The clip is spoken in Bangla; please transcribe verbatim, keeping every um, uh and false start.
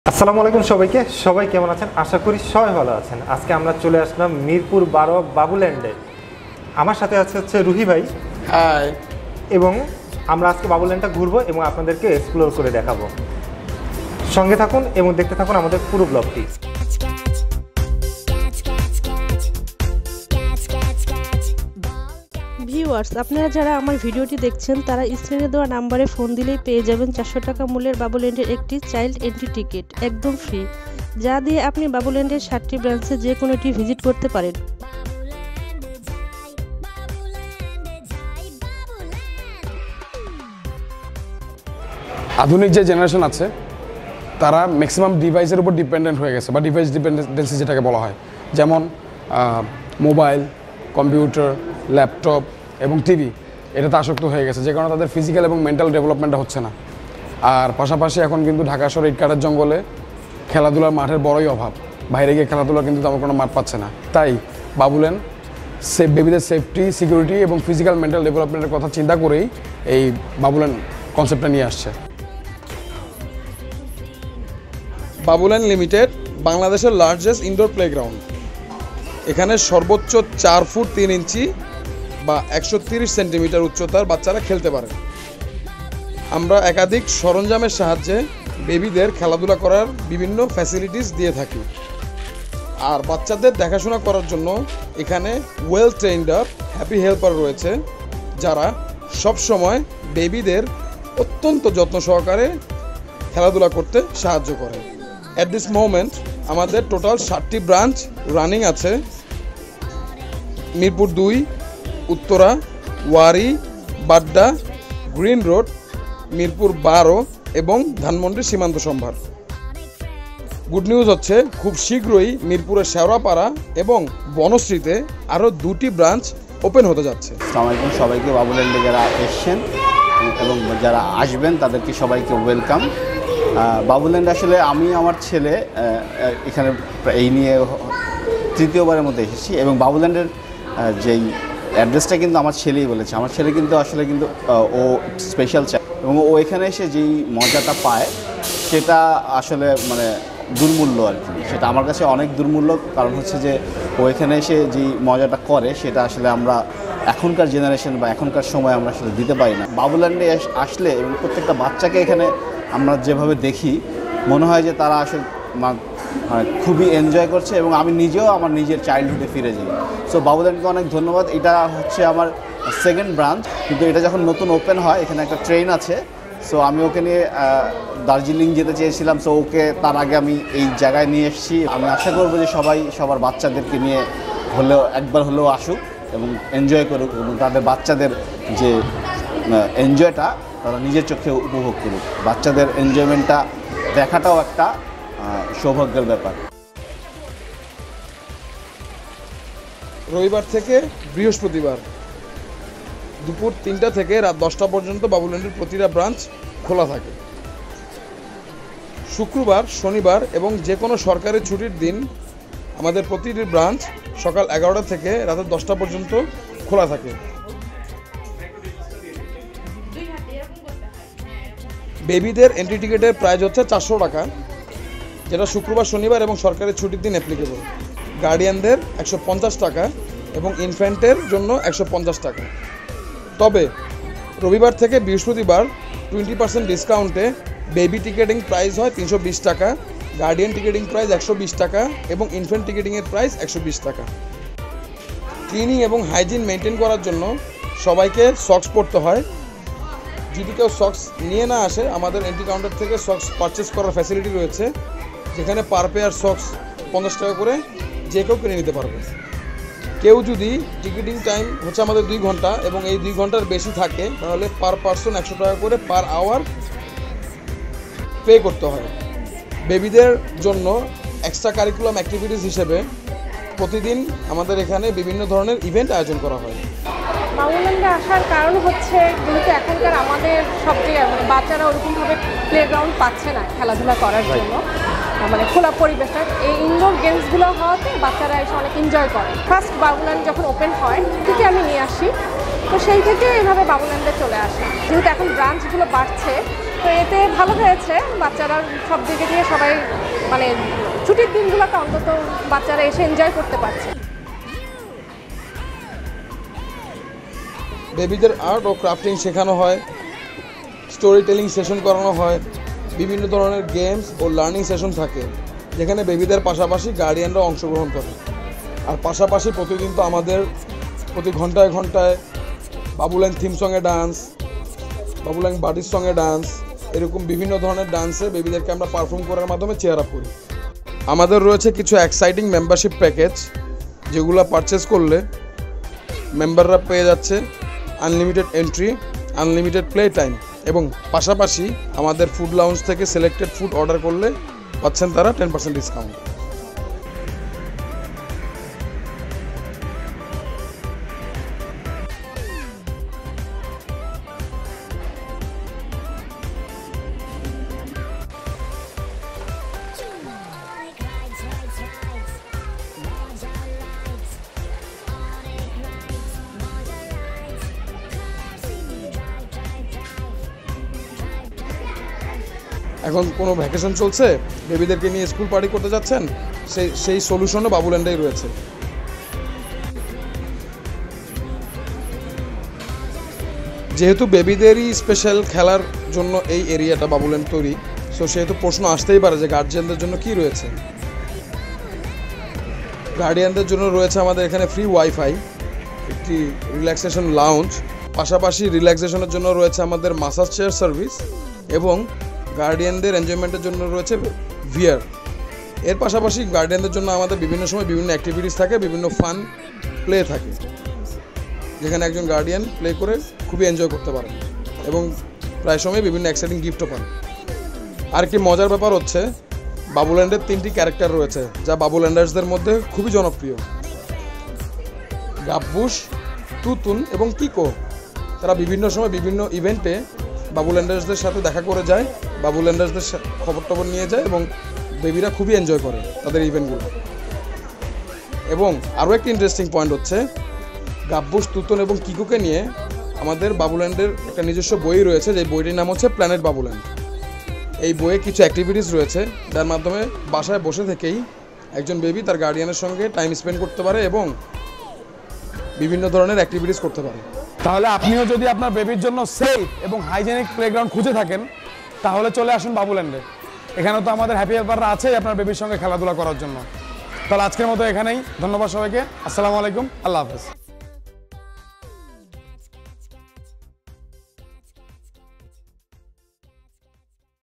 আসসালামু আলাইকুম সবাইকে সবাই কেমন আছেন আশা করি সবাই ভালো আছেন। আজকে আমরা চলে আসলাম মিরপুর বারো বাবুল্যান্ডে। আমার সাথে আছে হচ্ছে রুহি ভাই। হাই। এবং আমরা আজকে বাবুল্যান্ডটা ঘুরবো এবং আপনাদেরকে এক্সপ্লোর করে দেখাবো। সঙ্গে থাকুন এবং দেখতে থাকুন আমাদের পুরো ব্লগটি। ভিউয়ার্স, আপনারা যারা আমার ভিডিওটি দেখছেন তারা স্ক্রিনে দেওয়া নাম্বারে ফোন দিলেই পেয়ে যাবেন চারশো টাকা মূল্যের বাবুল্যান্ডের একটি চাইল্ড এন্ট্রি টিকিট, একদম ফ্রি, যা দিয়ে আপনি বাবুল্যান্ডের সাতটি ব্রাঞ্চে যে কোনোটি ভিজিট করতে পারেন। আধুনিক যে জেনারেশন আছে তারা ম্যাক্সিমাম ডিভাইসের উপর ডিপেন্ডেন্ট হয়ে গেছে, বা ডিভাইস ডিপেন্ডেন্সি যেটাকে বলা হয়, যেমন মোবাইল, কম্পিউটার, ল্যাপটপ এবং টিভি, এটাতে আসক্ত হয়ে গেছে, যে কারণে তাদের ফিজিক্যাল এবং মেন্টাল ডেভেলপমেন্টটা হচ্ছে না। আর পাশাপাশি এখন কিন্তু ঢাকা শহরে ইটকাটের জঙ্গলে খেলাধুলার মাঠের বড়ই অভাব, বাইরে গিয়ে খেলাধুলা কিন্তু তেমন কোনো মাঠ পাচ্ছে না। তাই বাবুল্যান্ড সেফ বেবিদের সেফটি, সিকিউরিটি এবং ফিজিক্যাল মেন্টাল ডেভেলপমেন্টের কথা চিন্তা করেই এই বাবুল্যান্ড কনসেপ্টটা নিয়ে আসছে। বাবুল্যান্ড লিমিটেড বাংলাদেশের লার্জেস্ট ইনডোর প্লেগ্রাউন্ড। এখানে সর্বোচ্চ চার ফুট তিন ইঞ্চি বা একশো তিরিশ সেন্টিমিটার উচ্চতার বাচ্চারা খেলতে পারে। আমরা একাধিক সরঞ্জামের সাহায্যে বেবিদের খেলাধুলা করার বিভিন্ন ফ্যাসিলিটিস দিয়ে থাকি। আর বাচ্চাদের দেখাশোনা করার জন্য এখানে well trained up happy helper রয়েছে, যারা সব সময় বেবিদের অত্যন্ত যত্ন সহকারে খেলাধুলা করতে সাহায্য করে। অ্যাট দিস মোমেন্ট আমাদের টোটাল ষাটটি ব্রাঞ্চ রানিং আছে। মিরপুর দুই, উত্তরা, ওয়ারি, বাড্ডা, গ্রিন রোড, মিরপুর বারো এবং ধানমন্ডি সীমান্ত সম্ভার। গুড নিউজ হচ্ছে খুব শীঘ্রই মিরপুরের শেওড়াপাড়া এবং বনশ্রীতে আরও দুটি ব্রাঞ্চ ওপেন হতে যাচ্ছে। আসসালামু আলাইকুম সবাইকে, বাবুল্যান্ডে যারা এসছেন এবং যারা আসবেন তাদেরকে সবাইকে ওয়েলকাম। বাবুল্যান্ড আসলে আমি আমার ছেলে এখানে এই নিয়ে তৃতীয়বারের মধ্যে এসেছি, এবং বাবুল্যান্ডের যেই অ্যাড্রেসটা কিন্তু আমার ছেলেই বলেছে। আমার ছেলে কিন্তু আসলে কিন্তু ও স্পেশাল চায়, এবং ও এখানে এসে যেই মজাটা পায় সেটা আসলে মানে দুর্মূল্য আর কি। সেটা আমার কাছে অনেক দুর্মূল্য, কারণ হচ্ছে যে ও এখানে এসে যেই মজাটা করে সেটা আসলে আমরা এখনকার জেনারেশন বা এখনকার সময় আমরা আসলে দিতে পারি না। বাবুল্যান্ডে আসলে এবং প্রত্যেকটা বাচ্চাকে এখানে আমরা যেভাবে দেখি মনে হয় যে তারা আসলে খুবই এনজয় করছে, এবং আমি নিজেও আমার নিজের চাইল্ডহুডে ফিরে যাই। সো বাবুল্যান্ডকে অনেক ধন্যবাদ। এটা হচ্ছে আমার সেকেন্ড ব্রাঞ্চ, কিন্তু এটা যখন নতুন ওপেন হয় এখানে একটা ট্রেন আছে। সো আমি ওকে নিয়ে দার্জিলিং যেতে চেয়েছিলাম, সো ওকে তার আগে আমি এই জায়গায় নিয়ে এসেছি। আমি আশা করবো যে সবাই সবার বাচ্চাদেরকে নিয়ে হলেও একবার হলেও আসুক এবং এনজয় করুক, এবং তাদের বাচ্চাদের যে এনজয়টা তারা নিজের চোখে উপভোগ করুক। বাচ্চাদের এনজয়মেন্টটা দেখাটাও একটা সৌভাগ্যের ব্যাপার। রবিবার থেকে বৃহস্পতিবার দুপুর তিনটা থেকে রাত দশটা পর্যন্ত বাবুল্যান্ডের প্রতিটা ব্রাঞ্চ খোলা থাকে। শুক্রবার, শনিবার এবং যে কোনো সরকারি ছুটির দিন আমাদের প্রতিটি ব্রাঞ্চ সকাল এগারোটা থেকে রাত দশটা পর্যন্ত খোলা থাকে। বেবিদের এন্ট্রি টিকিটের প্রাইস হচ্ছে চারশো টাকা, যেটা শুক্রবার, শনিবার এবং সরকারি ছুটির দিন অ্যাপ্লিকেবল। গার্ডিয়ানদের একশো পঞ্চাশ টাকা এবং ইনফ্যান্টের জন্য একশো পঞ্চাশ টাকা। তবে রবিবার থেকে বৃহস্পতিবার টোয়েন্টি পার্সেন্ট ডিসকাউন্টে বেবি টিকেটিং প্রাইস হয় তিনশো বিশ টাকা, গার্ডিয়ান টিকেটিং প্রাইস একশো বিশ টাকা এবং ইনফ্যান্ট টিকেটিংয়ের প্রাইস একশো বিশ টাকা। ক্লিনিং এবং হাইজিন মেনটেন করার জন্য সবাইকে সক্স পরতে হয়। যদি কেউ সক্স নিয়ে না আসে, আমাদের এন্ট্রি কাউন্টার থেকে সক্স পারচেস করার ফ্যাসিলিটি রয়েছে, যেখানে পার পেয়ার সক্স পঞ্চাশ টাকা করে যে কেউ কিনে নিতে পারবে। কেউ যদি টিকিটিং টাইম হচ্ছে আমাদের দুই ঘন্টা এবং এই দুই ঘন্টার বেশি থাকে, তাহলে পার পার্সন একশো টাকা করে পার আওয়ার পে করতে হয়। বেবিদের জন্য এক্সট্রা কারিকুলাম অ্যাক্টিভিটিস হিসেবে প্রতিদিন আমাদের এখানে বিভিন্ন ধরনের ইভেন্ট আয়োজন করা হয়। বাবুল্যান্ডে আসার কারণ হচ্ছে যেহেতু এখনকার আমাদের সবচেয়ে মানে বাচ্চারা ওরকমভাবে প্লেগ্রাউন্ড পাচ্ছে না খেলাধুলা করার জন্য, মানে খোলা পরিবেশটা, এই ইনডোর গেমসগুলো হওয়াতে বাচ্চারা এসে অনেক এনজয় করে। ফার্স্ট বাবুল্যান্ড যখন ওপেন হয় থেকে আমি নিয়ে আসি, তো সেই থেকে এইভাবে বাবুল্যান্ডে চলে আসে। যেহেতু এখন ব্রাঞ্চগুলো বাড়ছে, তো এতে ভালো হয়েছে, বাচ্চারা সব দিকে দিয়ে সবাই মানে ছুটির দিনগুলোতে অন্তত বাচ্চারা এসে এনজয় করতে পারছে। বেবিদের আর্ট ও ক্রাফটিং শেখানো হয়, স্টোরি টেলিং সেশন করানো হয়, বিভিন্ন ধরনের গেমস ও লার্নিং সেশন থাকে যেখানে বেবিদের পাশাপাশি গার্ডিয়ানরা অংশগ্রহণ করে। আর পাশাপাশি প্রতিদিন তো আমাদের প্রতি ঘন্টায় ঘন্টায় বাবুল্যান্ড থিম সঙ্গে ডান্স, বাবুল্যান্ড বাডির সঙ্গে ডান্স, এরকম বিভিন্ন ধরনের ডান্সে বেবিদেরকে আমরা পারফর্ম করার মাধ্যমে চেয়ার আপ করি। আমাদের রয়েছে কিছু এক্সাইটিং মেম্বারশিপ প্যাকেজ যেগুলো পারচেস করলে মেম্বাররা পেয়ে যাচ্ছে unlimited entry, unlimited play time এবং পাশাপাশি আমাদের ফুড লাউঞ্জ থেকে সিলেক্টেড ফুড অর্ডার করলে পাচ্ছেন তারা টেন পার্সেন্ট ডিসকাউন্ট। এখন কোনো ভ্যাকেশন চলছে, বেবিদেরকে নিয়ে স্কুল পার্টি করতে যাচ্ছেন, সেই সেই সলিউশনও বাবুল্যান্ডেই রয়েছে। যেহেতু বেবিদেরই স্পেশাল খেলার জন্য এই এরিয়াটা বাবুল্যান্ড তৈরি, সো সেহেতু প্রশ্ন আসতেই পারে যে গার্জিয়ানদের জন্য কি রয়েছে। গার্ডিয়ানদের জন্য রয়েছে আমাদের এখানে ফ্রি ওয়াইফাই, একটি রিল্যাক্সেশন লাউঞ্জ, পাশাপাশি রিল্যাক্সেশনের জন্য রয়েছে আমাদের মাসাজ চেয়ার সার্ভিস এবং গার্ডিয়ানদের এনজয়মেন্টের জন্য রয়েছে ভিআর। এর পাশাপাশি গার্ডিয়ানদের জন্য আমাদের বিভিন্ন সময় বিভিন্ন অ্যাক্টিভিটিস থাকে, বিভিন্ন ফান প্লে থাকে যেখানে একজন গার্ডিয়ান প্লে করে খুবই এনজয় করতে পারেন এবং প্রায় সময় বিভিন্ন এক্সাইটিং গিফটও পান। আর কি মজার ব্যাপার হচ্ছে বাবুল্যান্ডের তিনটি ক্যারেক্টার রয়েছে যা বাবুল্যান্ডার্সদের মধ্যে খুবই জনপ্রিয়। গাব্বুস, তুতুন এবং কিকো তারা বিভিন্ন সময় বিভিন্ন ইভেন্টে বাবুল্যান্ডার্সদের সাথে দেখা করে যায়, বাবুল্যান্ডার্সদের খবর টবর নিয়ে যায় এবং বেবিরা খুবই এনজয় করে তাদের ইভেন্টগুলো। এবং আরও একটি ইন্টারেস্টিং পয়েন্ট হচ্ছে গাব্বুস, তুতুন এবং কিকোকে নিয়ে আমাদের বাবুল্যান্ডের একটা নিজস্ব বই রয়েছে, যে বইটির নাম হচ্ছে প্ল্যানেট বাবুল্যান্ড। এই বইয়ে কিছু অ্যাক্টিভিটিস রয়েছে যার মাধ্যমে বাসায় বসে থেকেই একজন বেবি তার গার্ডিয়ানের সঙ্গে টাইম স্পেন্ড করতে পারে এবং বিভিন্ন ধরনের অ্যাক্টিভিটিস করতে পারে। তাহলে আপনিও যদি আপনার বেবির জন্য সেফ এবং হাইজেনিক প্লেগ্রাউন্ড খুঁজে থাকেন তাহলে চলে আসুন বাবুল্যান্ডে। এখানে তো আমাদের হ্যাপি হেল্পাররা আছেই আপনার বেবির সঙ্গে খেলাধুলা করার জন্য। তাহলে আজকের মতো এখানেই, ধন্যবাদ সবাইকে, আসসালামু আলাইকুম, আল্লাহ হাফেজ।